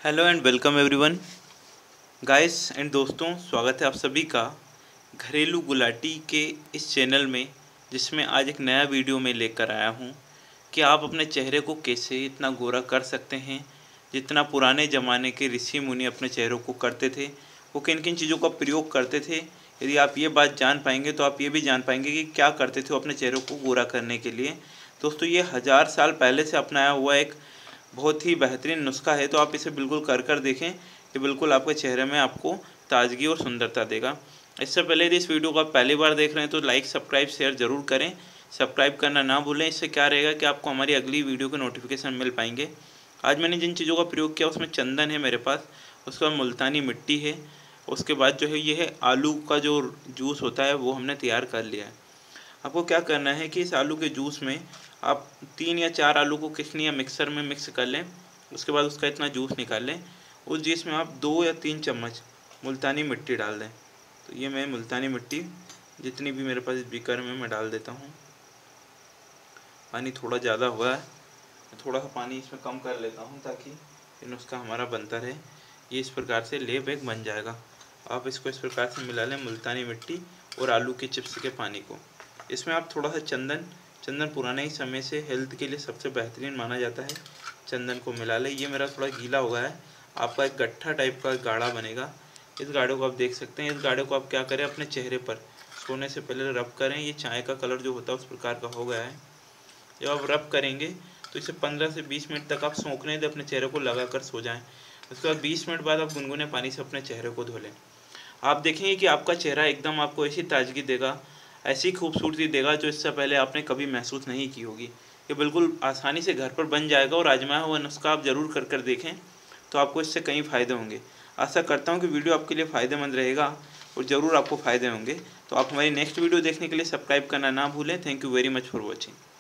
Hello and welcome everyone guys and दोस्तों, स्वागत है आप सभी का घरेलू गुलाटी के इस चैनल में, जिसमें आज एक नया वीडियो में लेकर आया हूं कि आप अपने चेहरे को कैसे इतना गोरा कर सकते हैं। जितना पुराने ज़माने के ऋषि मुनि अपने चेहरों को करते थे, वो किन किन चीज़ों का प्रयोग करते थे। यदि आप ये बात जान पाएंगे तो आप ये भी जान पाएंगे कि क्या करते थे वो अपने चेहरों को गोरा करने के लिए। दोस्तों, ये 1000 साल पहले से अपनाया हुआ एक बहुत ही बेहतरीन नुस्खा है, तो आप इसे बिल्कुल कर देखें। ये बिल्कुल आपके चेहरे में आपको ताजगी और सुंदरता देगा। इससे पहले यदि इस वीडियो को आप पहली बार देख रहे हैं तो लाइक, सब्सक्राइब, शेयर ज़रूर करें। सब्सक्राइब करना ना भूलें। इससे क्या रहेगा कि आपको हमारी अगली वीडियो के नोटिफिकेशन मिल पाएंगे। आज मैंने जिन चीज़ों का प्रयोग किया उसमें चंदन है मेरे पास, उसके बाद मुल्तानी मिट्टी है, उसके बाद जो है ये है आलू का जो जूस होता है वो हमने तैयार कर लिया है। आपको क्या करना है कि इस आलू के जूस में आप 3 या 4 आलू को किसनी या मिक्सर में मिक्स कर लें। उसके बाद उसका इतना जूस निकाल लें। उस जूस में आप 2 या 3 चम्मच मुल्तानी मिट्टी डाल दें। तो ये मैं मुल्तानी मिट्टी जितनी भी मेरे पास इस बीकर में मैं डाल देता हूँ। पानी थोड़ा ज़्यादा हुआ है, थोड़ा सा पानी इसमें कम कर लेता हूँ ताकि ये नुस्खा हमारा बनता रहे। ये इस प्रकार से लेप एक बन जाएगा। आप इसको इस प्रकार से मिला लें, मुल्तानी मिट्टी और आलू के चिप्स के पानी को। इसमें आप थोड़ा सा चंदन पुराने ही समय से हेल्थ के लिए सबसे बेहतरीन माना जाता है। चंदन को मिला लें। ये मेरा थोड़ा गीला हो गया है, आपका एक गट्ठा टाइप का गाढ़ा बनेगा। इस गाढ़े को आप देख सकते हैं। इस गाढ़े को आप क्या करें, अपने चेहरे पर सोने से पहले रब करें। ये चाय का कलर जो होता है उस प्रकार का हो गया है। जब आप रब करेंगे तो इसे 15 से 20 मिनट तक आप सोखने दें, अपने चेहरे को लगा कर सो जाएँ। उसके बाद 20 मिनट बाद आप गुनगुने पानी से अपने चेहरे को धो लें। आप देखेंगे कि आपका चेहरा एकदम आपको ऐसी ताजगी देगा, ऐसी खूबसूरती देगा जो इससे पहले आपने कभी महसूस नहीं की होगी। ये बिल्कुल आसानी से घर पर बन जाएगा और आजमाया हुआ नुस्खा आप ज़रूर कर देखें, तो आपको इससे कई फ़ायदे होंगे। आशा करता हूँ कि वीडियो आपके लिए फ़ायदेमंद रहेगा और ज़रूर आपको फ़ायदे होंगे। तो आप हमारी नेक्स्ट वीडियो देखने के लिए सब्सक्राइब करना ना भूलें। Thank you very much for watching.